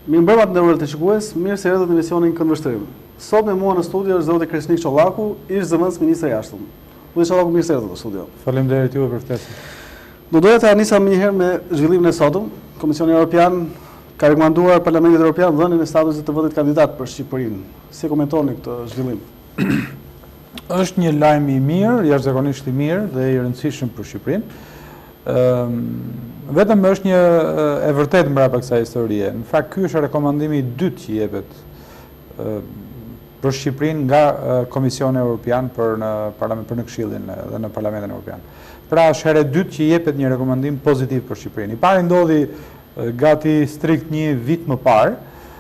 Mirëmbrëma të nderuar të shikues, mirë se erdhët në emisionin Këndvështrim. Sot me mua në studio është zoti Krishnik Çollaku, ish zëvendës ministri i jashtëm. Zoti Çollaku, mirë se erdhët në studio. Faleminderit juve për ftesën. Do doja të nisa më njëherë me zhvillimin e sotëm. Komisioni Evropian ka rekomanduar Parlamentit Evropian dhënien e statusit të vendit kandidat për Shqipërinë. Si komentoni këtë zhvillim? Është një lajm i mirë, jashtëzakonisht i mirë dhe i rëndësishëm për Shqipërinë. Vetëm është një e vërtetë mbrapa kësaj historie. Në fakt ky është rekomandimi i dytë që jepet për Shqipërinë nga Komisioni Evropian për në Këshillin dhe në Parlamentin Evropian. Pra është herë e dytë që jepet një rekomandim pozitiv për Shqipërinë. I pari ndodhi gati strikt një vit më parë,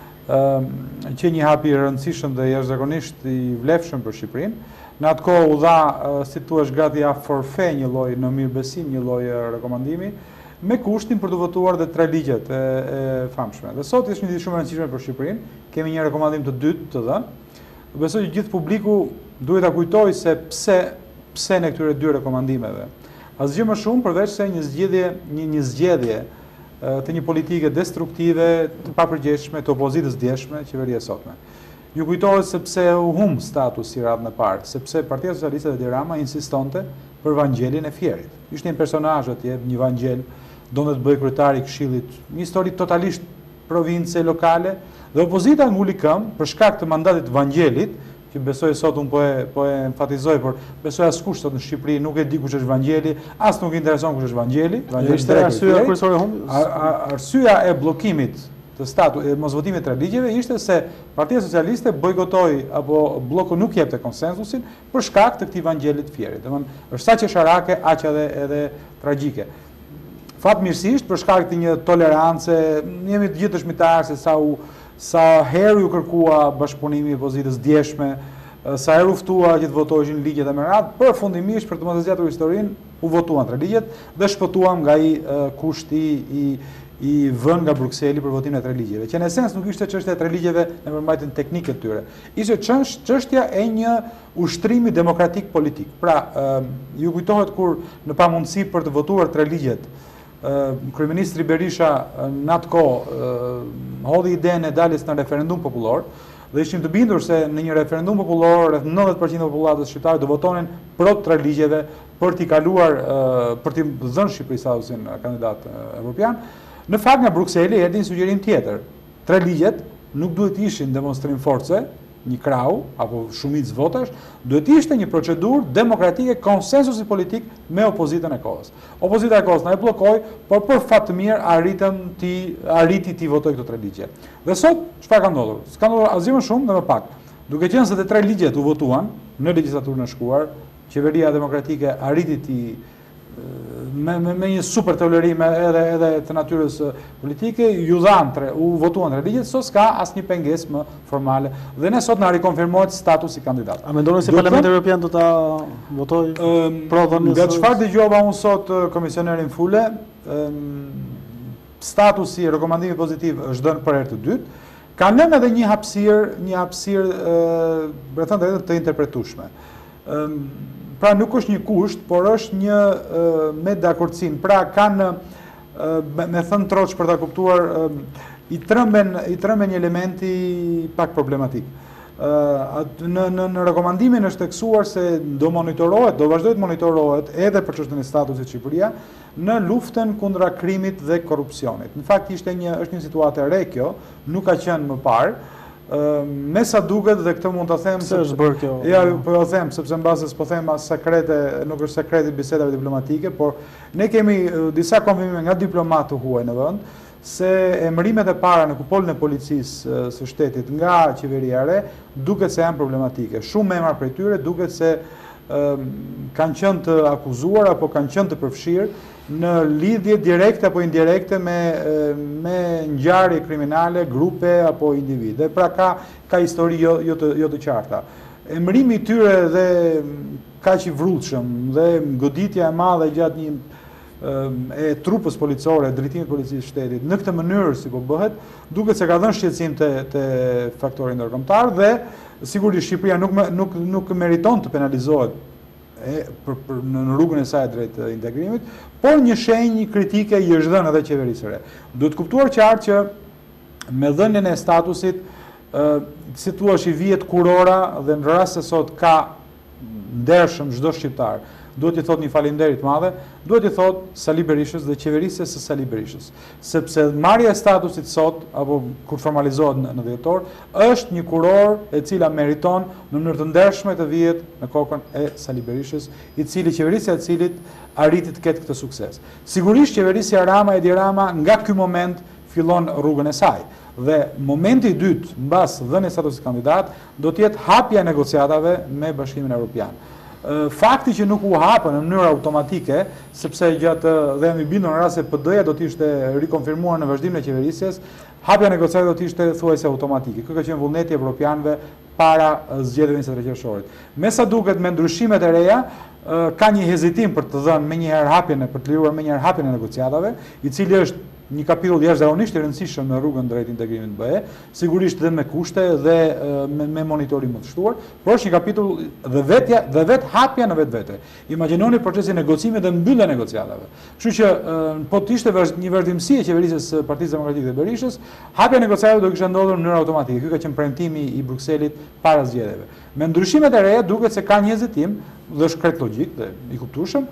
që një hap i rëndësishëm dhe jashtëzakonisht i vlefshëm për Shqipërinë. Në atë kohë u dha, si thua, gati a forfe një lloj në mirëbesim, një lloj rekomandimi, me kushtin për të votuar dhe 3 ligjet e famshme. Dhe sot është një ditë shumë e rëndësishme për Shqipërinë, kemi një rekomandim të dytë të dhënë. Besoj që gjithë publiku duhet ta kujtojë se pse në këtyre dy rekomandimeve. Asgjë më shumë përveç se një zgjedhje të një politike destruktive, të papërgjegjshme, të opozitës djeshme, qeveria e sotme. Ju kujtohet sepse u humb statusi radhën e parë, sepse Partia Socialiste dhe Edi Rama insistonte për Vangjelin e Fierit. Ishte një personazh atje, një Vangjel, donte të bëjë kryetari i Këshillit, një histori totalisht province lokale, dhe opozita nguli këmbë për shkak të mandatit të Vangjelit, që besoj sot unë po e enfatizoj, por besoj askush sot në Shqipëri nuk e di kush është Vangjeli, as nuk i intereson kush është Vangjeli. Ishte arsyeja kryesore e humbjes? Arsyeja e bllokimit të mosvotimit të 3 ligjeve ishte se Partia Socialiste bojkotoi apo bloku nuk jepte konsensusin për shkak të këtij Vangjelit Fierit. Domethënë është saq sharake, aq edhe tragjike. Fatmirësisht për shkak të një tolerance, jemi të gjithë dëshmitarë se sa herë ju kërkua bashkëpunimi i opozitës djeshme, sa herë u ftua që të votoheshin ligjet e merat, përfundimisht për të mos zgjatur historinë u votuan 3 ligjet dhe shpëtuam nga ai kushti i vënë nga Brukseli për votimin e 3 ligjeve, që në esencë nuk ishte çështja e 3 ligjeve në përmbajtjen teknike të tyre. Ishte çështja e një ushtrimi demokratik politik. Pra, ju kujtohet kur në pamundësi për të votuar 3 ligjet, kryeministri Berisha në atë kohë hodhi idenë e daljes në referendum popullor, dhe ishim të bindur se në një referendum popullor rreth 90% e popullatës shqiptare do votonin pro 3 ligjeve për t'i kaluar, për t'i dhënë Shqipëri statusin kandidat evropian. Në fakt nga Brukseli erdhi një sugjerim tjetër. 3 ligjet nuk duhet ishin demonstrim force, një krau apo shumicë votash, duhet ishte një procedurë demokratike, konsensusi politik me opozitën e kohës. Opozita e kohës na e bllokoi, por për fat të mirë arriti ti votoj këto 3 ligje. Dhe sot çfarë ka ndodhur? S'ka ndodhur asgjë më shumë dhe më pak. Duke qenë se të 3 ligjet u votuan në legjislaturën e shkuar, qeveria demokratike arriti me një super tolerim edhe të natyrës politike, u votuan 3 ligjet, sot s'ka asnjë pengesë më formale dhe ne sot na rikonfirmohet statusi kandidat. A mendoni se Parlamenti Evropian do ta votojë pro dhënies? Nga çfarë dëgjova unë sot komisionerin Fule, statusi rekomandimi pozitiv është dhënë për herë të dytë, ka lënë edhe një hapësirë të interpretueshme. Pra nuk është një kusht, por është një me dakordsinë. Pra kanë, me thënë troç për ta kuptuar, i trëmben një elementi pak problematik. Në rekomandimin është teksuar se do vazhdoj të monitorohet edhe për çështën e statusit Shqipëria në luftën kundra krimit dhe korrupsionit. Në fakt është një situatë e re kjo, nuk ka qenë më parë. Me sa duket dhe këtë mund të them se është bërë kjo. Ja, po jo them sepse mbase s'po them as sekrete, nuk është sekreti bisedave diplomatike, por ne kemi disa konfirmime nga diplomatë huaj në vend se emërimet e para në kupolën e policisë së shtetit nga qeveria e re duket se janë problematike. Shumë emra prej tyre duket se kanë qenë të akuzuar apo kanë qenë të përfshirë në lidhje direkte apo indirekte me ngjarje kriminale, grupe apo individe. Pra ka histori jo të qarta. Emërimi i tyre dhe kaq i vrrullshëm dhe goditja e madhe gjatë e trupës policore, drejtimit policisë shtetit, në këtë mënyrë si po bëhet, duket se ka dhënë shqetësim te faktori ndërkombëtar dhe sigurisht Shqipëria nuk meriton të penalizohet në rrugën e saj drejt integrimit, por një shenjë kritike i është dhënë edhe qeverisë së re. Duhet kuptuar qartë që me dhënien e statusit, si thua i vihet kurora dhe në rast se sot ka ndershëm çdo shqiptar, duhet i thot një faleminderit madhe, duhet i thot Sali Berishës dhe qeverisë së Sali Berishës, sepse marrja e statusit sot apo kur formalizohet në dhjetor është një kuror e cila meriton në mënyrë të ndershme të vihet në kokën e Sali Berishës, i cili qeverisja e cilit arriti të ketë këtë sukses. Sigurisht qeverisja Edi Rama nga ky moment fillon rrugën e saj. Dhe momenti i dytë, mbas dhënies statusit kandidat, do të jetë hapja e negociatave me Bashkimin Evropian. Fakti që nuk u hapën në mënyrë automatike, sepse gjatë dhe jam i bindur në rast se PD-ja do të ishte rikonfirmuar në vazhdimin e qeverisjes, hapja e negociatave do të ishte thuajse automatike. Ky ka qenë vullneti i evropianëve para zgjedhjeve 23 qershorit. Me sa duket me ndryshimet e reja, ka një hezitim për të dhënë për të liruar menjëherë hapjen e negociatave, i cili është një kapitull jashtëzakonisht i rëndësishëm në rrugën drejt integrimit të BE, sigurisht dhe me kushte dhe me monitorim më të shtuar, por është një kapitull dhe vetë hapja në vetvete. Imagjinoni procesin negocimit dhe mbyllja e negociatave. Kështu që po të ishte një vazhdimsi e qeverisë së Partisë Demokratike dhe Berishës, hapja e negociatave do kishte ndodhur në mënyrë automatike. Ky ka qenë premtimi i Brukselit para zgjedhjeve. Me ndryshimet e reja duket se ka një hezitim dhe është krejt logjik dhe i kuptueshëm,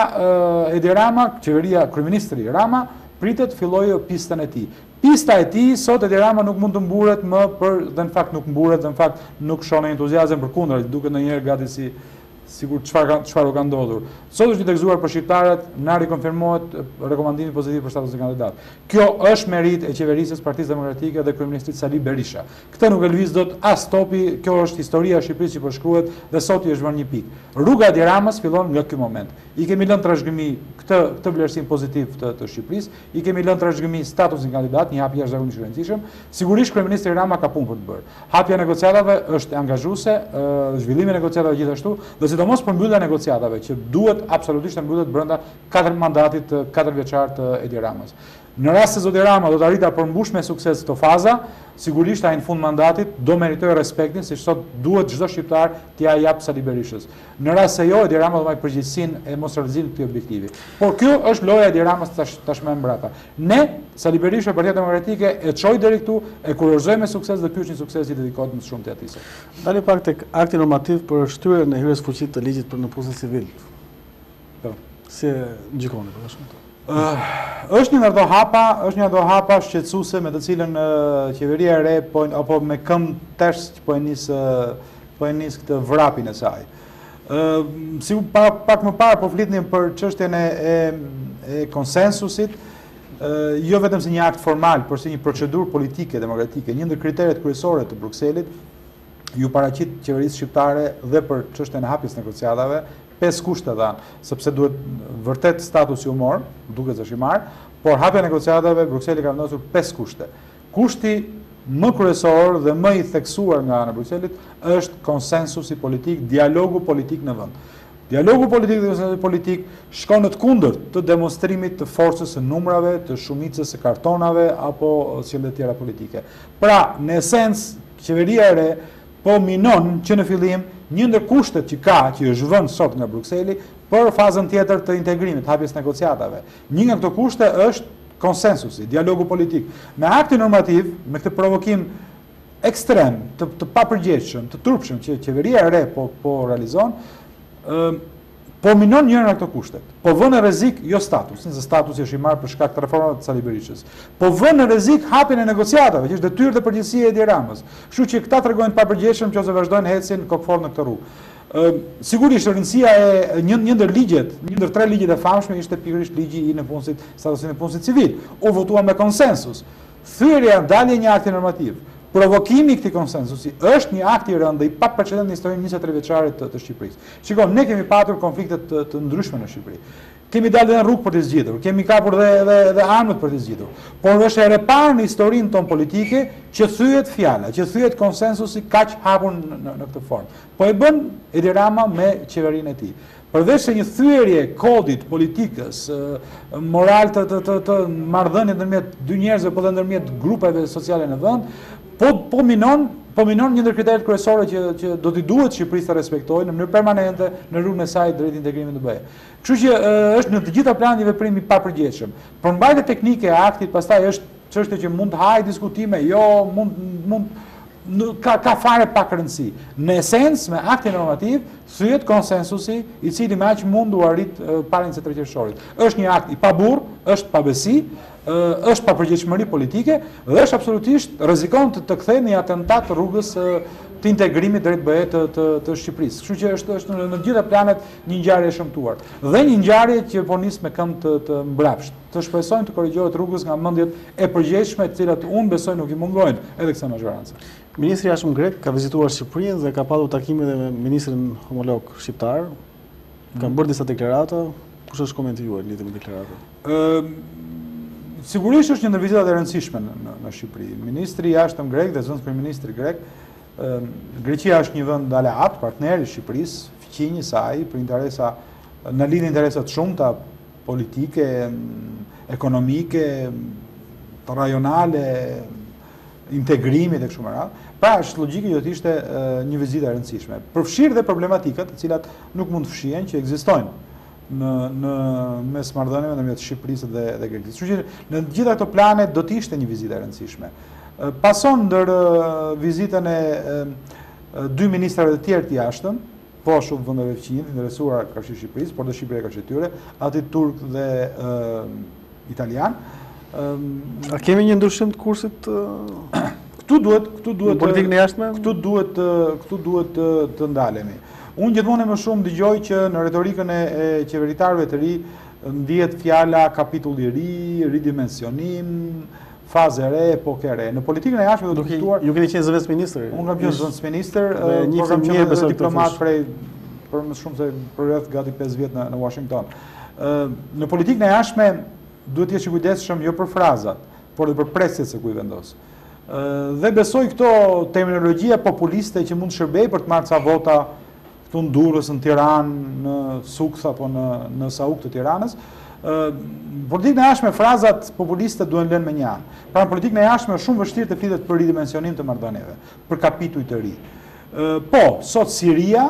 pra Edi Rama, qeveria kryeministri Rama pritet fillojë pistën e tij. Pista e tij sot Edi Rama nuk mund të mburet më dhe në fakt nuk mburet, dhe në fakt nuk shon entuziazëm përkundër, duket ndonjëherë gati sigur çfarë ka ndodhur. Sot është i tekzuar për shqiptarët, na rikonfirmohet rekomandimi pozitiv për statusin kandidat. Kjo është merit e qeverisë së Partisë Demokratike dhe kryeministrit Sali Berisha. Këtë nuk e lëviz dot as topi, kjo është historia e Shqipërisë që po shkruhet dhe sot i është vënë një pikë. Rruga e Edi Ramës fillon nga ky moment. I kemi lënë trashëgimi këtë vlerësim pozitiv të Shqipërisë, i kemi lënë trashëgimi statusin kandidat, një hapje jashtëzakonisht i rëndësishëm. Sigurisht kryeministri Rama ka punë për të bërë. Hapja e negociatave është angazhuese, zhvillimi i negociatave gjithashtu, dhe sidomos për mbylljen e negociatave që duhet absolutisht të mbyllet brenda 4 mandatit 4 vjeçar të Edi Ramës. Në rast se zoti Rama do të arritë ta përmbush me sukses këto faza, sigurisht ai në fund mandatit do meritoj respektin, siç sot duhet çdo shqiptar t'ia jap Sali Berishës. Në rast se jo, Edi Rama do marrë përgjegjësinë e mos realizimit të këtij objektivi. Por kjo është loja e Edi Ramës tashmë mbrapa. Ne, Sali Berisha, Partia Demokratike e çoi deri këtu, e kurorëzoi me sukses dhe ky është një sukses i dedikohet më shumë te atij. Dali pak tek akti normativ për shtyrjen e hyrjes fuqit të ligjit për nëpunësin civil. Po, si gjikoni për ashtu? Është një ndërto hapa shqetësuese me të cilën qeveria e re apo me këmbë tesh po e nis këtë vrapin e saj. Si pak më parë po flitnim për çështjen e konsensusit, jo vetëm si një akt formal, por si një procedurë politike demokratike. Një ndër kriteret kryesore të Brukselit ju paraqit qeverisë shqiptare dhe për çështjen e hapjes negociatave 5 kushte dhanë, sepse duhet vërtet statusi u mor, duket se është i marr, por hapja e negociatave Brukseli ka vendosur 5 kushte. Kushti më kryesor dhe më i theksuar nga ana e Brukselit është konsensusi politik, dialogu politik në vend. Dialogu politik dhe konsensusi politik shkon në të kundërt të demonstrimit të forcës së numrave, të shumicës së kartonave apo sjellje tjera politike. Pra, në esencë, qeveria e re po minon që në fillim një ndër kushtet që është vënë sot nga Brukseli për fazën tjetër të integrimit, hapjes negociatave. Një nga këto kushte është konsensusi, dialogu politik. Me akti normativ, me këtë provokim ekstrem, të papërgjegjshëm, të turpshëm që qeveria e re po realizon, po minon njërin nga këto kushtet. Po vën në rrezik jo statusin, se statusi është i marrë për shkak të reformave të Sali Berishës. Po vën në rrezik hapjen e negociatave, që është detyrë dhe përgjegjësia e Edi Ramës. Kështu që këta tregojnë të papërgjegjshëm nëse vazhdojnë hecin kokfort në këtë rrugë. Sigurisht rëndësia e një ndër 3 ligjet e famshme ishte pikërisht ligji i nëpunësit, statusit nëpunësit civil. U votua me konsensus. Thyrja dalje një akti normativ. Provokimi i këtij konsensusi është një akt i rëndë i paprecedent në historinë 23 vjeçare të Shqipërisë. Shikoj, ne kemi patur konflikte të ndryshme në Shqipëri. Kemi dalë në rrugë për të zgjitur, kemi kapur dhe armët për të zgjitur. Por është e reparë në historinë tonë politike që thyet fjala, që thyet konsensusi kaq hapur në këtë formë. Po e bën Edi Rama me qeverinë e tij. Përveç se një thyerje kodit politikës, moral të marrëdhënies ndërmjet dy njerëzve po dhe ndërmjet grupeve sociale në vend, po minon një ndër kriteret kryesore që do t'i duhet Shqipërisë të respektojë në mënyrë permanente në rrugën e saj drejt integrimit të BE. Kështu që është në të gjitha planet një veprim i papërgjegjshëm. Përmbajtja teknike e aktit pastaj është çështje që mund të hajë diskutime, jo, ka fare pak rëndësi. Në esencë, me aktin normativ, thyet konsensusi i cili me aq mund u arrit para 23 qershorit. Është një akt i paburr, është pa besi, është pa përgjegjësish politike dhe është absolutisht rrezikon të kthejë në një atentat rrugës të integrimit drejt BE të Shqipërisë. Kështu që është në të gjitha planet një ngjarje e shëmtuar. Dhe një ngjarje që po nis me këmbë të mbrapsht. Të shpresojmë të korrigjohet rrugës nga mendjet e përgjegjshme, të cilat unë besoj nuk i mungojnë edhe kësaj majorancë. Ministri i Jashtëm grek ka vizituar Shqipërinë dhe ka patur takime dhe me ministrin homolog shqiptar. Kanë bërë disa deklarata. Kush është komenti juaj lidhur me deklaratën? Sigurisht është një ndër vizitat e rëndësishme në Shqipëri. Ministri i Jashtëm grek dhe zëvendës kryeministri grek, Greqia është një vend aleat, partner i Shqipërisë, fëqinj i saj për interesa, në lidhje interesat shumta politike, ekonomike, rajonale, integrimit e kështu me radhë. Pra është logjike që të ishte një vizitë e rëndësishme. Përfshirë dhe problematikat të cilat nuk mund të fshihen që ekzistojnë në mes marrëdhënieve ndërmjet Shqipërisë dhe Greqisë. Kështu që në gjitha këto plane do të ishte një vizitë e rëndësishme. Pason ndër vizitën e dy ministrave të tjerë të jashtëm, po shumë vendeve fëqinj të interesuar karshi Shqipërisë, por dhe Shqipëria karshi tyre, ati turk dhe italian. A kemi një ndryshim të kursit? Këtu duhet politikën e jashtme? Këtu duhet të ndalemi. Unë gjithmonë më shumë dëgjoj që në retorikën e qeveritarëve të ri ndihet fjala kapitulli i ri, ridimensionim, fazë e re, epokë e re. Në politikën e jashtme do të kuptuar. Ju keni qenë zëvendës ministër? Unë kam qenë zëvendës ministër, por kam qenë diplomat për më shumë se për rreth gati 5 vjet në Washington. Në politikën e jashtme duhet të jesh i kujdesshëm jo për frazat, por edhe për presjet se ku i vendos. Dhe besoj këto terminologjia populiste që mund të shërbej për të marrë ca vota këtu në Durrës, në Tiranë, në Sukth apo në Sauk të Tiranës. Politikën e jashtme frazat populiste duhen lënë me një anë. Pra në politikën e jashtme është shumë vështirë të flitet për ridimensionim të marrëdhënieve, për kapituj të ri. Po, sot Siria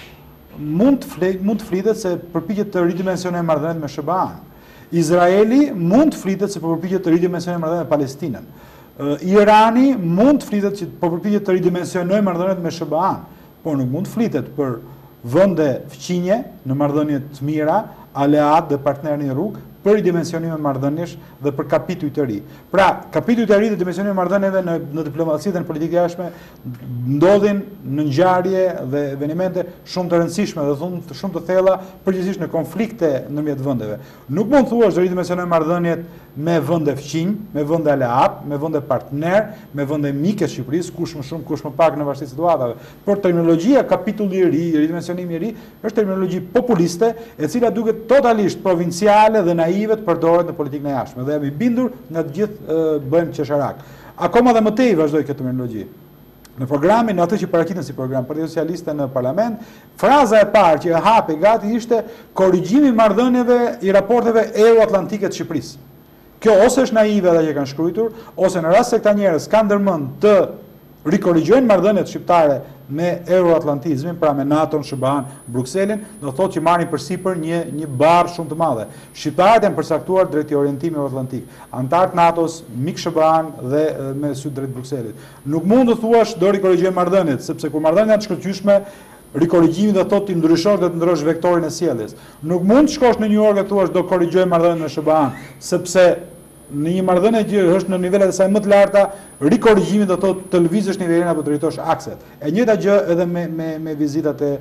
mund të flitet se përpiqet të ridimensionojë marrëdhëniet me SBA-n. Izraeli mund të flitet se përpiqet të ridimensionojë marrëdhëniet me Palestinën. Irani mund të flitet që përpiqet të ridimensionojë marrëdhëniet me SBA-n, por nuk mund të flitet për vende fëqinje në marrëdhënie të mira, aleat dhe partner një rrugë, për ridimensionime marrëdhëniesh dhe për kapituj të ri. Pra, kapituj të ri dhe dimensionime marrëdhënieve në diplomaci dhe në politikë e jashtme ndodhin në ngjarje dhe evenimente shumë të rëndësishme dhe shumë të thella, përgjithsisht në konflikte ndërmjet vendeve. Nuk mund thuash të ridimensionojmë marrëdhëniet me vende fëqinj, me vende aleat, me vende partner, me vende mike të Shqipërisë, kush më shumë, kush më pak në varësi të situatave. Por terminologjia kapitulli i ri, ridimensionimi i ri, është terminologji populiste, e cila duket totalisht provinciale dhe naive të përdoret në politikën e jashtme. Dhe jam i bindur nga të gjithë bëjmë qesharak. Akoma dhe më tej vazhdoj këtë terminologji. Në programin, në atë që parakitën si program Partia Socialiste në parlament, fraza e parë që e hapi gati ishte korrigjimi marrëdhënieve i raporteve euro-atlantike të Shqipërisë. Kjo ose është naive ata që kanë shkruar, ose në rast se këta njerëz kanë ndërmend të rikorrigjojnë marrëdhëniet shqiptare me euroatlantizmin, pra me NATO-n, SBA-n, Brukselin, do thotë që marrin përsipër një barë shumë të madhe. Shqiptarët janë përcaktuar drejt orientimit euroatlantik, antarët NATO-s, mik SBA-n dhe me sy drejt Brukselit. Nuk mund të thuash do rikorrigjojmë marrëdhëniet, sepse kur marrëdhëniet janë të shkëlqyeshme, rikorrigjimi do thotë ti ndryshosh dhe të ndrosh vektorin e sjelljes. Nuk mund të shkosh në New York dhe thuash do korrigjojmë marrëdhënien me SBA-n, sepse në një marrëdhënie që është në nivelet e saj më të larta, rikorrigjimi do thotë të lëvizësh nivelin apo të drejtosh akset. E njëjta gjë edhe me vizitat e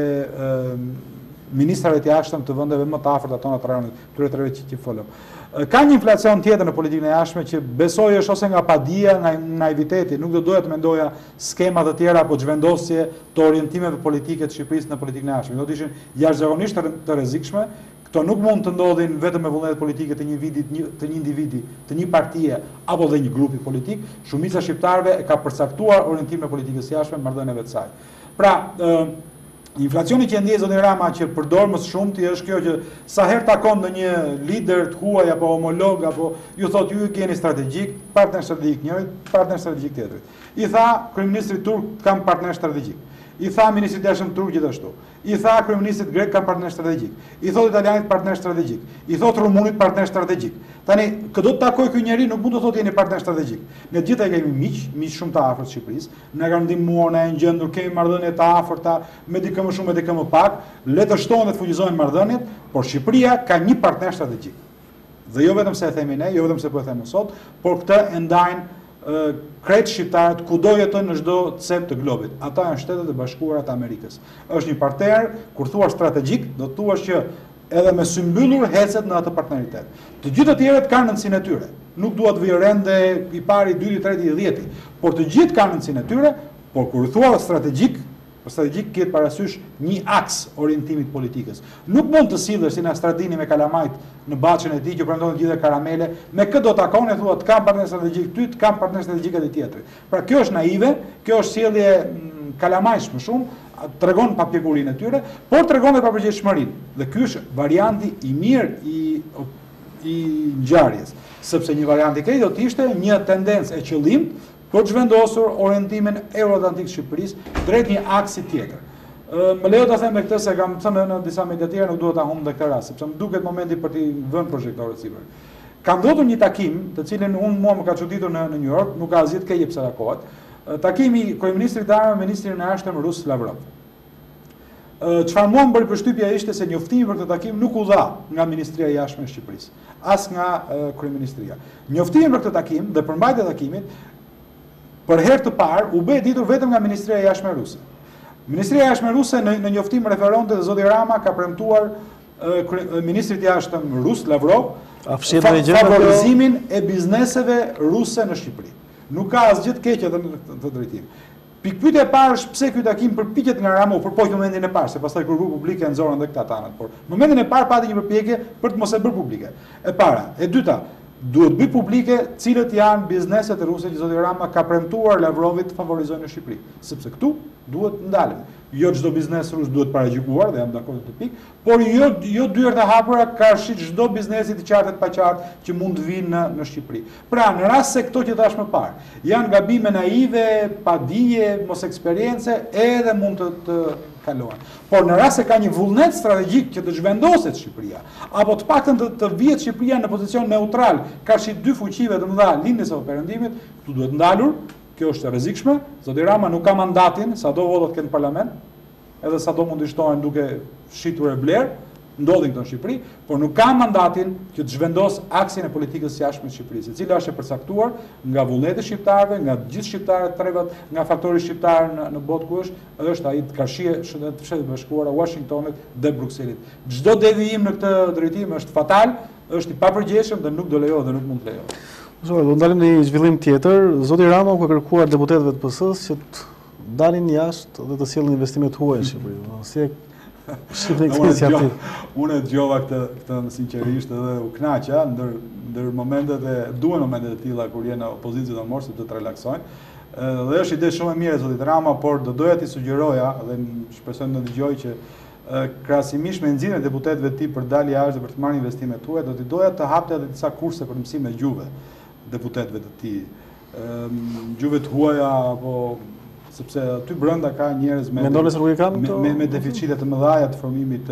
ministrave të jashtëm të vendeve më të afërta tona të rajonit, këtyre treve që folëm. Ka një inflacion tjetër në politikën e jashtme që besoj është ose nga padia, nga naiviteti, nuk do doja të mendoja skema të tjera apo zhvendosje të orientimeve politike të Shqipërisë në politikën e jashtme. Do të ishin jashtëzakonisht të rrezikshme. Këto nuk mund të ndodhin vetëm me vullnet politike të një individi, të një partie apo dhe një grupi politik. Shumica shqiptarëve e ka përcaktuar orientimin e politikës së jashtme marrëdhënieve të saj. Pra, inflacioni që ndjej zoti Rama që përdor më shumë është kjo që sa herë takon ndonjë lider të huaj apo homolog apo ju thotë ju keni strategjik, partner strategjik njëri, partner strategjik tjetrit. I tha kryeministri turk kam partner strategjik. I tha ministrit jashtëm turk gjithashtu. I tha kryeministit grek kanë partner strategjik. I thot italianit partner strategjik. I thot rumunit partner strategjik. Tani, këdo të takoj ky njeri nuk mund të thotë jeni partner strategjik. Ne gjithë kemi miq shumë të afërt të Shqipërisë, na kanë ndihmuar, na janë gjendur, kemi marrëdhënie të afërta, me dikë më shumë, me dikë më pak, le të shtohen dhe të fuqizohen marrëdhëniet, por Shqipëria ka një partner strategjik. Dhe jo vetëm se e themi ne, jo vetëm se po e themi sot, por këtë e ndajnë krejt shqiptarët kudo jetojnë në çdo cep të globit. Ata janë Shtetet e Bashkuara të Amerikës. Është një partner, kur thua strategjik, do të thuash që edhe me sy mbyllur hecet në atë partneritet. Të gjithë të tjerët kanë rëndësinë e tyre. Nuk dua të vijë rende i pari, i dyti, i treti, i dhjeti, por të gjithë kanë rëndësinë e tyre, por kur thua strategjik ketë parasysh një aks orientimit politikës. Nuk mund të sillesh si na Stradini me kalamajt në baçën e tij që prandon gjithë karamele, me këtë do takon e thua të kam partner strategjik ty, të kam partner strategjik edhe tjetri. Pra kjo është naive, kjo është sjellje kalamajsh më shumë, tregon papjekurinë e tyre, por tregon edhe papërgjegjshmërinë. Dhe ky është varianti i mirë i ngjarjes, sepse një variant i keq do të ishte një tendencë e qëllimt për të zhvendosur orientimin euroatlantik të Shqipërisë drejt një aksi tjetër. Më lejo ta them me këtë se kam thënë në disa media të tjera, nuk duhet ta humb në këtë rast, sepse më duket momenti për t'i vënë projektorët sipër. Ka ndodhur një takim, të cilin mua më ka çuditur në New York, nuk ka asgjë të keq pse takohet. Takimi i kryeministrit të me ministrin e jashtëm rus Lavrov. Çfarë mua më bëri përshtypje ishte se njoftimi për këtë takim nuk u dha nga Ministria e Jashtme e Shqipërisë, as nga kryeministria. Njoftimi për këtë takim dhe përmbajtja e takimit për herë të parë u bë ditur vetëm nga Ministria e Jashtme ruse. Ministria e Jashtme ruse në njoftim referonte dhe zoti Rama ka premtuar ministrit i jashtëm rus Lavrov favorizimin e bizneseve ruse në Shqipëri. Nuk ka asgjë të keq edhe në këtë drejtim. Pikpyetja e parë është pse ky takim përpiqet nga Rama u përpoq në momentin e parë, se pastaj kur bë publike nxorën edhe këta tanat, por në momentin e parë pati një përpjekje për të mos e bërë publike. E para, e dyta, duhet bëj publike cilët janë bizneset e ruse që zoti Rama ka premtuar Lavrovit të favorizojnë në Shqipëri, sepse këtu duhet ndalemi. Jo çdo biznes rus duhet paragjykuar dhe jam dakord të pikë, por jo dyert e hapura karshi çdo biznesi të qartë të paqartë që mund të vinë në Shqipëri. Pra, në rast se këto që thash më parë janë gabime naive, pa dije, mos eksperiencë, edhe mund të kalohen. Por në rast se ka një vullnet strategjik që të zhvendoset Shqipëria, apo të paktën të vihet Shqipëria në pozicion neutral karshi dy fuqive të mëdha lindjes së perëndimit, këtu duhet ndalur. Kjo është e rrezikshme. Zoti Rama nuk ka mandatin, sado votat këtë në parlament, edhe sado mund të shtohen duke shitur e bler, ndodhin këto në Shqipëri, por nuk ka mandatin që të zhvendos aksin e politikës së jashtme të Shqipërisë, e cila është e përcaktuar nga vullneti shqiptarëve, nga gjithë shqiptarët trevat, nga faktori shqiptar në botë ku është ai të karshie të Shtetit Bashkuara, Washingtonit dhe Brukselit. Çdo devijim në këtë drejtim është fatal, është i papërgjeshëm dhe nuk do lejohet dhe nuk mund të lejohet. Do ndalim në një zhvillim tjetër. Zoti Rama ka kërkuar deputetëve të PS-s që të dalin jashtë dhe të sjellin investimet huaja në Shqipëri. Si e shihni këtë iniciativë? Unë dëgjova këtë sinqerisht edhe u kënaqa ndër momentet e duhen momentet e tilla kur janë opozicion të mos të relaksojnë. Dhe është ide shumë e mirë e zotit Rama, por do doja t'i sugjeroja dhe shpresoj të dëgjoj që krahasimisht me nxjerrjen e deputetëve të tij për dalë jashtë dhe për të marrë investimet huaja, do t'i doja të hapte edhe disa kurse për mësim e gjuhëve deputetëve të tij. Gjuhët huaja apo sepse aty brenda ka njerëz me deficite të mëdha të formimit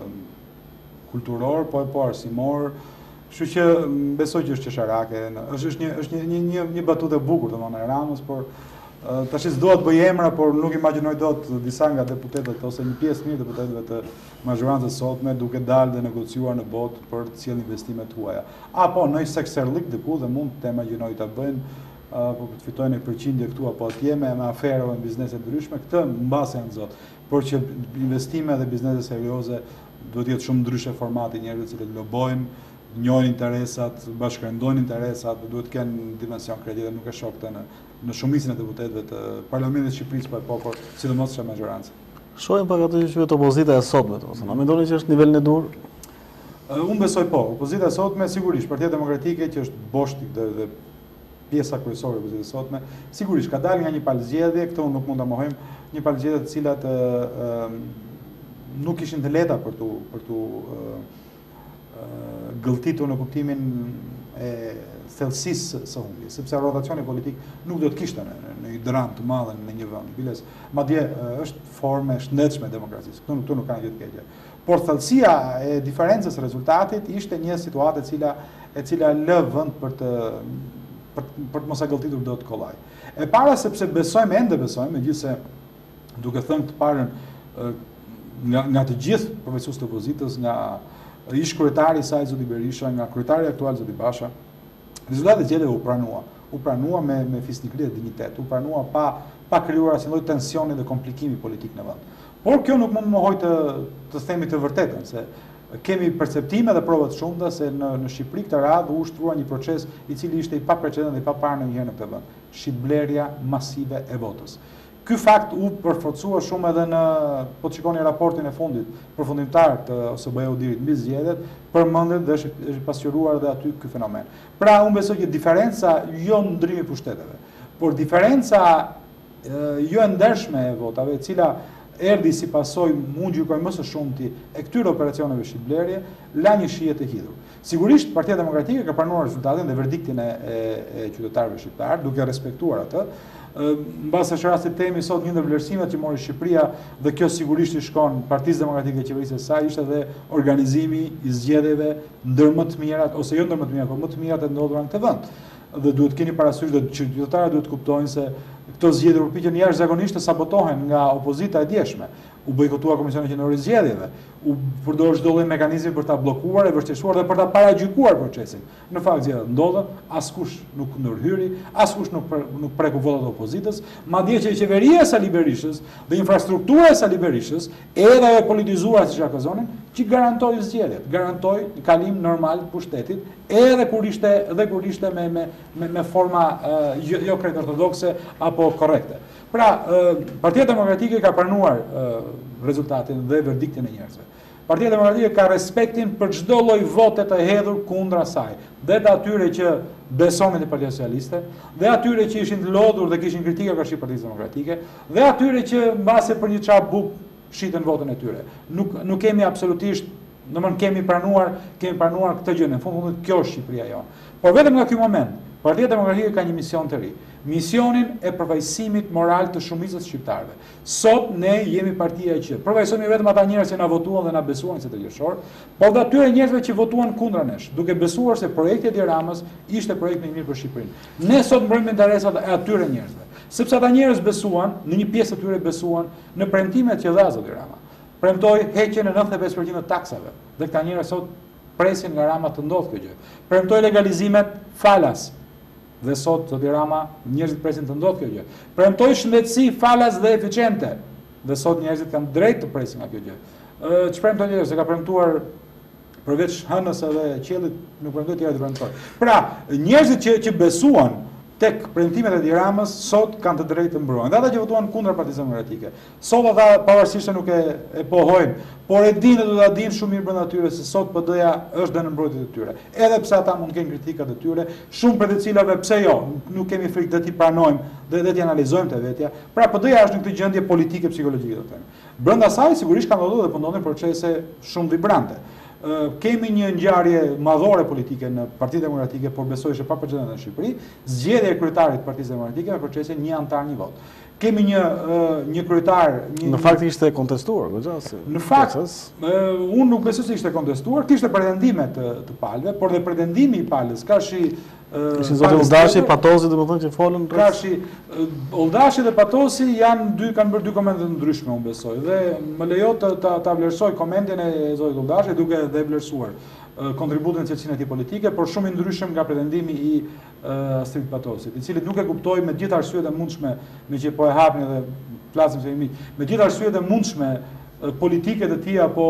kulturor, po arsimor. Kështu që besoj që është qesharake. Është një batutë e bukur domethënë e Ramës, por tash s'do të bëj emra, por nuk imagjinoj dot disa nga deputetët ose një pjesë mirë deputetëve të mazhorancës sotme duke dalë dhe negociuar në botë për të sjellë investimet huaja. Apo në sekserlik diku dhe mund të imagjinoj ta bëjnë apo të fitojnë një përqindje këtu apo atje me afera ose biznese ndryshme, këtë mbase janë zot. Por që investime dhe biznese serioze duhet të jetë shumë ndryshe formati, njerëzit që lobojnë, njohin interesat, bashkëndojnë interesat, duhet të kenë dimension kredi dhe nuk e shoh këtë në shumicën e deputetëve të Parlamentit të Shqipërisë po por sidomos që majorancë. Shohim pak atë që vetë opozita e sotme, a mendoni që është nivelin e dur? Unë besoj po, opozita e sotme sigurisht, Partia Demokratike që është boshtik dhe pjesa kryesore e opozitës sotme, sigurisht ka dalë nga një palë zgjedhje, këtë unë nuk mund ta mohojm, një palë zgjedhje të cilat nuk ishin të lehta për tu gëlltitur në kuptimin thellësisë së humbjes, sepse rotacioni politik nuk do të kishte në një dram të madhe në një vend. Biles, madje është formë e shëndetshme e demokracisë. Këtu nuk ka gjë të keqe. Por thellësia e diferencës së rezultatit ishte një situatë e cila lë vend për të mos agëlltitur dot kollaj. E para sepse ende besojmë, megjithëse duke thënë të parën nga të gjithë përfaqësuesit të opozitës, nga ish kryetari i saj zoti Berisha, nga kryetari aktual zoti Basha, rezultati i zgjedhjeve u pranua me fisnikëri dhe dinjitet, u pranua pa krijuar asnjë lloj tensioni dhe komplikimi politik në vend. Por kjo nuk mund të mohoj të themi të vërtetën, se kemi perceptime dhe prova të shumta se në Shqipëri këtë radhë u ushtruar një proces i cili ishte i paprecedent dhe i paparë ndonjëherë në këtë vend, shitblerja masive e votës. Ky fakt u përforcua shumë edhe po të shikoni raportin e fundit përfundimtar të OSBE-ut mbi zgjedhjet, përmendet dhe është pasqyruar edhe aty ky fenomen. Pra unë besoj që diferenca jo në ndrimi pushteteve, por diferenca jo e ndershme e votave, e cila erdhi si pasojë mund gjykoj më së shumti e këtyre operacioneve shitblerje, la një shije të hidhur. Sigurisht Partia Demokratike ka pranuar rezultatin dhe verdiktin e qytetarëve shqiptar, duke respektuar atë. Mbas asaj rasti temi sot një ndër vlerësimet që mori Shqipëria dhe kjo sigurisht i shkon Partisë Demokratike e qeverisë së saj ishte edhe organizimi i zgjedhjeve ndër më të mirat ose jo ndër më të mirat, por më të mirat e ndodhura në këtë vend. Dhe duhet keni parasysh dhe qytetarët duhet kuptojnë se këto zgjedhje përpiqen jashtëzakonisht të sabotohen nga opozita e djeshme. U bojkotua Komisioni Qendror i Zgjedhjeve, u përdor çdo lloj mekanizmi për ta bllokuar e vështirësuar dhe për ta paragjykuar procesin. Në fakt zgjedhjet ndodhen, askush nuk ndërhyri, askush nuk preku votat e opozitës, madje që qeveria e Sali Berishës dhe infrastruktura e Sali Berishës, edhe ajo politizuar siç akuzonin, që garantoi zgjedhjet, garantoi një kalim normal të pushtetit, edhe kur ishte me forma jo krejt ortodokse apo korrekte. Pra, Partia Demokratike ka pranuar rezultatin dhe verdiktin e njerëzve. Partia Demokratike ka respektin për çdo lloj vote të hedhur kundra saj, dhe të atyre që besonin te Partia Socialiste, dhe atyre që ishin të lodhur dhe kishin kritika kundër Partisë Demokratike, dhe atyre që mbase për një çap buk shiten votën e tyre. Nuk kemi absolutisht, domethënë kemi pranuar këtë gjë. Në fund kjo është Shqipëria jonë. Por vetëm nga ky moment, Partia Demokratike ka një mision të ri. Misionin e përfaqësimit moral të shumicës shqiptarëve. Sot ne jemi partia që përfaqësojmë vetëm ata njerëz që na votuan dhe na besuan se të lëshor, por dhe atyre njerëzve që votuan kundra nesh, duke besuar se projekti i Edi Ramës ishte projekt më i mirë për Shqipërinë. Ne sot mbrojmë interesat e atyre njerëzve, sepse ata njerëz besuan, në një pjesë të tyre besuan në premtimet që dha zoti Rama. Premtoi heqjen e 95% të taksave, dhe këta njerëz sot presin nga Rama të ndodhë kjo gjë. Premtoi legalizimet falas. Dhe sot zoti Rama njerëzit presin të ndodhë kjo gjë. Premtoi shëndetësi falas dhe eficiente. Dhe sot njerëzit kanë drejt të presin nga kjo gjë. Ç'premtoi premtoi se ka premtuar përveç hënës edhe qiellit, nuk premtoi tjerë të premtoj. Pra, njerëzit që besuan tek premtimet e Edi Ramës sot kanë të drejtë të mbrohen. Dhe ata që votuan kundër Partisë Demokratike. Sot ata pavarësisht se nuk e pohojnë, por e dinë dhe do ta dinë shumë mirë brenda tyre se sot PD-ja është në mbrojtje të tyre. Edhe pse ata mund të kenë kritikat e tyre, shumë për të cilave pse jo, nuk kemi frikë dhe ti pranojmë dhe ti analizojmë të vetja. Pra PD-ja është në këtë gjendje politike psikologjike do të thënë. Brenda saj sigurisht kanë ndodhur dhe po ndodhin procese shumë vibrante. Kemi një ngjarje madhore politike në Partinë Demokratike, por besoj se pa precedent në Shqipëri, zgjedhja e kryetarit të Partisë Demokratike në procesin një antar një vot. Kemi një kryetar, në fakt ishte kontestuar, goxha se. Në fakt, unë nuk besoj se ishte kontestuar, kishte pretendime të palëve, por dhe pretendimi i palës ka shi ishin zoti Oldashi, Patosi, domethënë që folën Kashi, Oldashi dhe Patosi kanë bërë dy komente të ndryshme, unë besoj, dhe më lejo ta vlerësoj komentin e zotit Oldashi duke dhe vlerësuar kontributin e cilësinë e tij politike, por shumë i ndryshëm nga pretendimi i Astrid Patosit, i cili nuk e kuptoi me gjithë arsyet e mundshme, me që po e hapni dhe flasim se jemi, me gjithë arsyet e mundshme politike të tij apo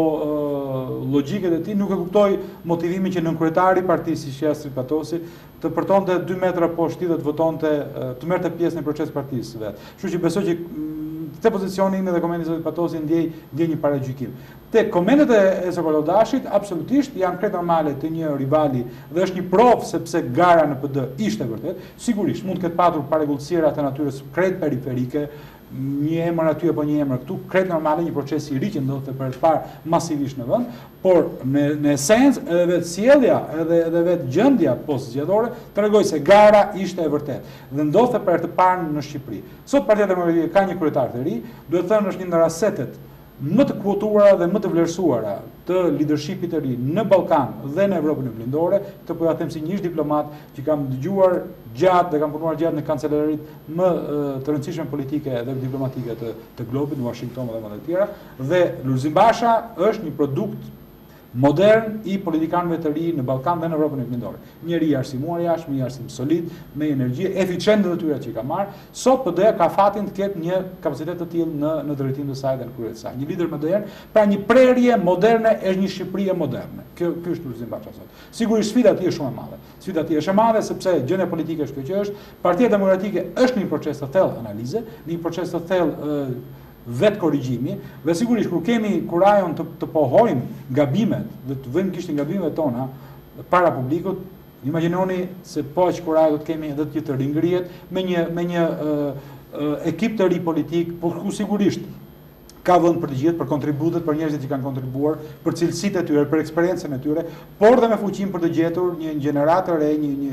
logjike të tij, nuk e kuptoi motivimin që nënkryetari i partisë si Astrid Patosi të përtonte 2 metra poshtë dhe të votonte, të merrte pjesë në proces partisë vet. Kështu që besoj që te pozicioni im dhe komenti i zotit Patosi ndjej një paragjykim. Te komentet e zotit Oldashit absolutisht janë krejt normale të një rivali dhe është një provë sepse gara në PD ishte vërtet. Sigurisht mund të ketë patur parregullësira të natyrës krejt periferike, një emër aty apo një emër këtu, krejt normale një proces i ri që ndodhte për të parë masivisht në vend, por në esencë edhe vetë sjellja edhe vetë gjendja post-zgjedhore tregoi se gara ishte e vërtetë dhe ndodhte për të parë në Shqipëri. Sot Partia Demokratike ka një kryetar të ri, duhet thënë është një ndër asetet më të kvotuara dhe më të vlerësuara të leadershipit të ri në Ballkan dhe në Evropën Perëndimore, të po ja them si një diplomat që kam dëgjuar gjatë dhe kam punuar gjatë në kancelaritë më të rëndësishme politike dhe diplomatike të globit, në Washington dhe më të tjera, dhe Lulzim Basha është një produkt modern i politikanëve të ri në Ballkan dhe në Evropën Perëndimore. Njëri i arsimuar jashtë, një arsim solid, me energji, eficient në detyrat që ka marrë. Sot PD-ja ka fatin të ketë një kapacitet të tillë në drejtimin të saj dhe në krye të saj. Një lider modern, pra një prerje moderne është një Shqipëri moderne. Ky është Lulzim Basha sot. Sigurisht sfida e tij është shumë e madhe. Sfida e tij është e madhe sepse gjendja politike është kjo që është. Partia Demokratike është në një proces të thellë analize, në një proces të thellë vetë korrigjimi, dhe sigurisht kur ajon të pohojmë gabimet dhe të vëmë kishtin gabimet tona para publikut, imagjinoni se po që kur ajo do të kemi edhe të ringrihet me një ekip të ri politik, por ku sigurisht ka vënd për të gjithë, për kontributet, për njerëzit që kanë kontribuar, për cilësitë e tyre, për eksperiencën e tyre, por dhe me fuqin për të gjetur një gjenerat të re,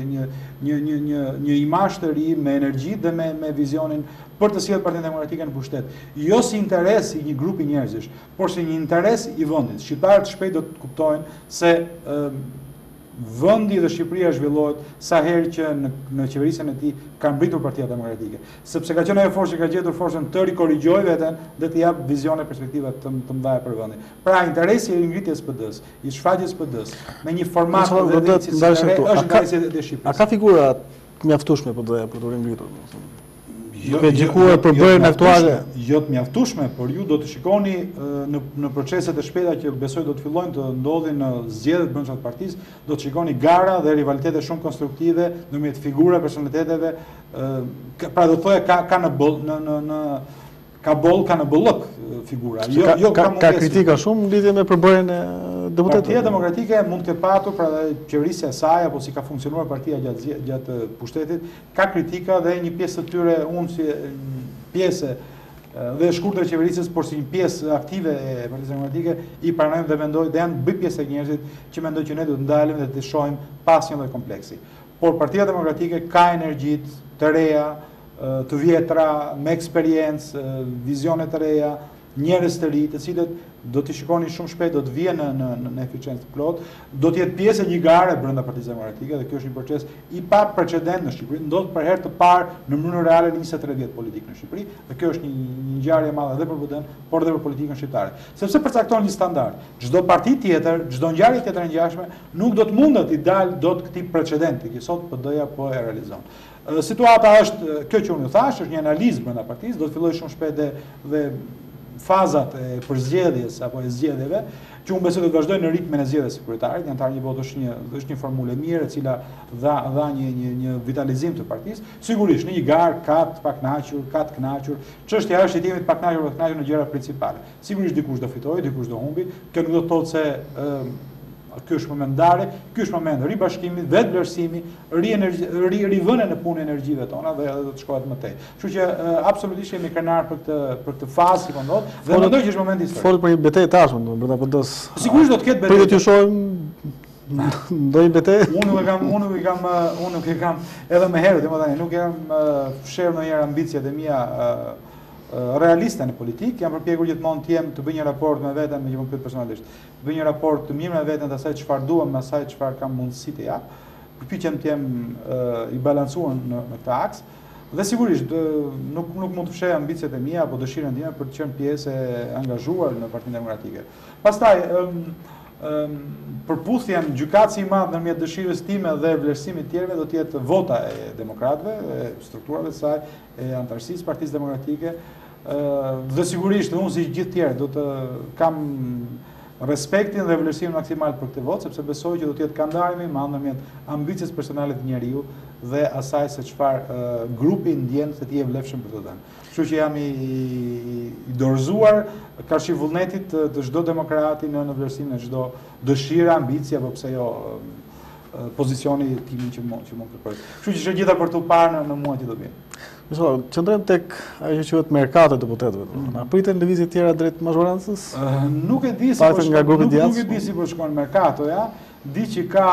një imazh të ri me energji dhe me vizionin për të sjellë Partinë Demokratike në pushtet. Jo si interes i një grupi njerëzish, por si një interes i vendit. Shqiptarët shpejt do të kuptojnë se vendi dhe Shqipëria zhvillohet sa herë që në qeverisjen e tij ka mbritur Partia Demokratike. Sepse ka qenë ajo forcë që ka gjetur forcën të rikorrigjojë veten dhe të jap vizione perspektiva të mëdha për vendin. Pra interesi i ngritjes PD-s, i shfaqjes PD-s me një format dhe është interesi i Shqipërisë. A ka figura të mjaftueshme PD-ja për të ringritur? Duke gjikuar për bërjen aktuale. Jo të mjaftueshme, por ju do të shikoni në proceset e shpejta që besoj do të fillojnë të ndodhin në zgjedhjet brenda të partisë, do të shikoni gara dhe rivalitete shumë konstruktive ndërmjet figura personaliteteve, pra do të thoya ka në bollok figura. Ka kritika shumë në lidhje me përbërjen e deputetëve. Partia Demokratike mund të ketë patur pra qeverisja e saj apo si ka funksionuar partia gjatë pushtetit, ka kritika dhe një pjesë të tyre, unë si pjesë dhe shkurtër e qeverisës, por si një pjesë aktive e Partisë Demokratike, i pranojmë dhe mendoj dhe janë bëj pjesë e njerëzit që mendoj që ne duhet ndalemi dhe të shohim pas një lloj kompleksi. Por Partia Demokratike ka energjit të reja, të vjetra, me eksperiencë, vizione të reja, njerëz të ri, të cilët do t'i shikoni shumë shpejt, do të vijnë në eficiencë të plot, do të jetë pjesë e një gare brenda Partisë Demokratike dhe kjo është një proces i pa precedent në Shqipëri, ndodh për herë të parë në mënyrë reale në 23 vjet politik në Shqipëri, dhe kjo është një ngjarje e madhe edhe për PD-n, por edhe për politikën shqiptare. Sepse përcakton një standard. Çdo parti tjetër, çdo ngjarje tjetër e ngjashme nuk do të mundet i dalë dot këtij precedenti që sot PD-ja po e realizon. Situata është kjo që unë ju thash, është një analizë brenda partisë, do të fillojë shumë shpejt dhe fazat e përzgjedhjes apo e zgjedhjeve, që unë besoj do të vazhdojnë në ritmin e zgjedhjes së kryetarit, antar një votë është një formulë e mirë e cila dha një vitalizim të partisë. Sigurisht në një garë ka të pakënaqur, ka të kënaqur. Çështja është jemi të pakënaqur apo të kënaqur në gjëra principale. Sigurisht dikush do fitojë, dikush do humbi. Kjo nuk do të thotë se ky është moment ndarje, ky është moment ribashkimit, vetë vlerësimi, rivënia në punë energjive tona dhe do të shkohet më tej. Kështu që absolutisht jemi krenar për këtë fazë që po ndodh dhe mendoj që është momenti historik. Fol për një betejë të ardhshme brenda PD-s. Sigurisht do të ketë betejë. Për të shohim ndonjë betejë. Unë nuk e kam edhe më herët, domethënë nuk jam fshirë ndonjëherë ambicjet e mia realiste në politikë, jam përpjekur gjithmonë të bëj një raport me veten, me që më pyet personalisht. Të bëj një raport të mirë me veten të asaj çfarë dua, me asaj çfarë kam mundësi të jap. Përpiqem të jem i balancuar në këtë aks. Dhe sigurisht nuk mund të fshej ambicjet e mia apo dëshirën time për të qenë pjesë e angazhuar në Partinë Demokratike. Pastaj përputhjen gjykatësi i madh ndërmjet dëshirës time dhe vlerësimit të tjerëve do të jetë vota e demokratëve, e strukturave të saj, e antarësisë Partisë Demokratike. Dhe sigurisht unë si gjithë tjerë do të kam respektin dhe vlerësimin maksimal për këtë votë, sepse besoj që do të jetë kandarimi i madh ndërmjet ambicjes personale të njeriu dhe asaj se çfarë grupi ndjen se ti je vlefshëm për të dhënë. Kështu që jam i dorëzuar karshi vullnetit të çdo demokrati në vlerësimin e çdo dëshire, ambicie apo pse jo pozicioni timin që mund kërkoj. Kështu që është e gjitha për të parë në muajt që do vinë. Qëndrojmë tek ajo që quhet merkato e deputetëve. Na priten lëvizje tjera drejt mazhorancës? Nuk e di si po shkon merkatoja, di që ka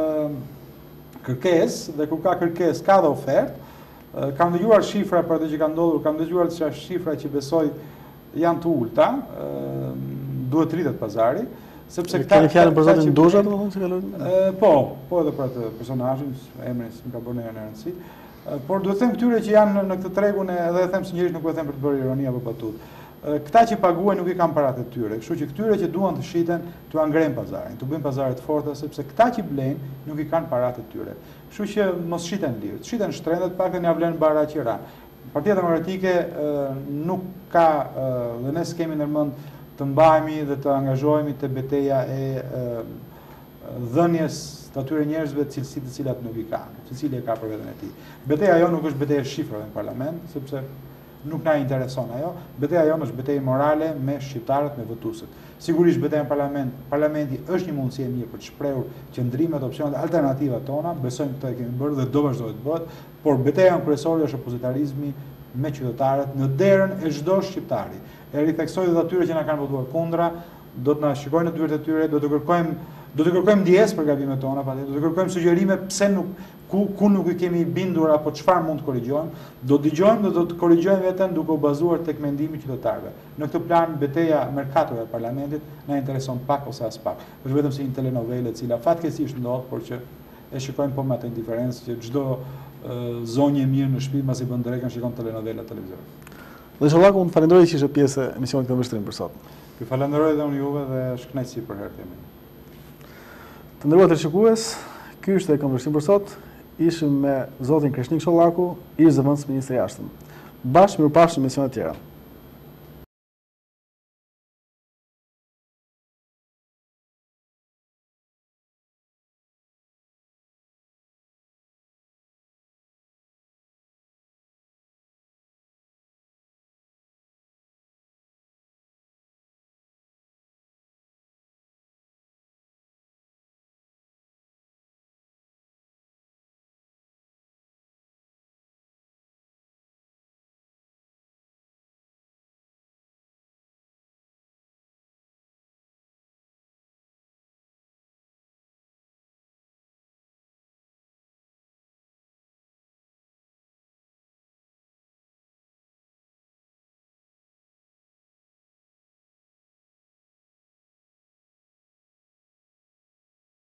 kërkesë dhe kur ka kërkesë ka dhe ofertë. Kam dëgjuar shifra për atë që ka ndodhur, kam dëgjuar disa shifra që besoj janë të ulta, duhet rritet pazari. Keni fjalën për zotin Dozha, domethënë se kalojnë? Po edhe për atë personazhin, emri s'm ka bërë në rëndësi. Por duhet të them këtyre që janë në këtë tregun edhe them sinqerisht nuk e them për të bërë ironi apo batutë. Këta që paguajnë nuk i kanë paratë e tyre, kështu që këtyre që duan të shiten, t'u ngrejnë pazarin, t'u bëjnë pazaret të forta sepse këta që blejnë nuk i kanë paratë e tyre. Kështu që mos shiten lirë, shiten shtrendet, paktën ja vlen bara që ranë. Partia Demokratike nuk ka dhe ne s'kemi ndërmend të mbahemi dhe të angazhohemi te betejë e dhënies të atyre njerëzve cilësitë të cilat nuk i kanë, secili e ka për veten e tij. Betejë ajo nuk është betejë shifrave në parlament, sepse nuk na intereson ajo. Betejë ajo është betejë morale me shqiptarët, me votuesit. Sigurisht betejë në parlament, parlamenti është një mundësi e mirë për të shprehur qëndrimet, opsionet, alternativat tona, besojmë këtë e kemi bërë dhe do vazhdojë të bëhet, por betejë kryesore është opozitarizmi me qytetarët në derën e çdo shqiptari. E ritheksoj dhe atyre që na kanë votuar kundra, do të na shikojnë në dyert e tyre, do të kërkojmë ndjes për gabimet tona, patjetër, do të kërkojmë sugjerime pse ku nuk i kemi bindur apo çfarë mund të korrigjojmë, do dëgjojmë dhe do të korrigjojmë veten duke u bazuar tek mendimi i qytetarëve. Në këtë plan betejë merkatore e parlamentit na intereson pak ose as pak. Është vetëm si një telenovele e cila fatkeqësisht ndodh, por që e shikojmë po me atë indiferencë që çdo zonjë e mirë në shtëpi mbasi bën drekën shikon telenovela televizor. Dhe inshallah unë falenderoj që ishe pjesë e emisionit Këmbështrim për sot. Ju falenderoj edhe unë juve dhe është kënaqësi për herë tjetër. Të nderuar televizionistë, ky ishte Këmbështrim për sot. Ishim me zotin Krishnik Shollaku, ish zëvendës ministri i jashtëm. Bashkë mirupafshim në emisione të tjera.